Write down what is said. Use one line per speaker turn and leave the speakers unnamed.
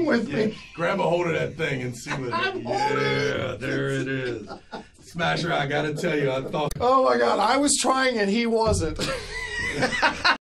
wrong with me?
Grab a hold of that thing and see what. Yeah, there it is. Smasher, I gotta tell you, I thought.
Oh my God, I was trying and he wasn't.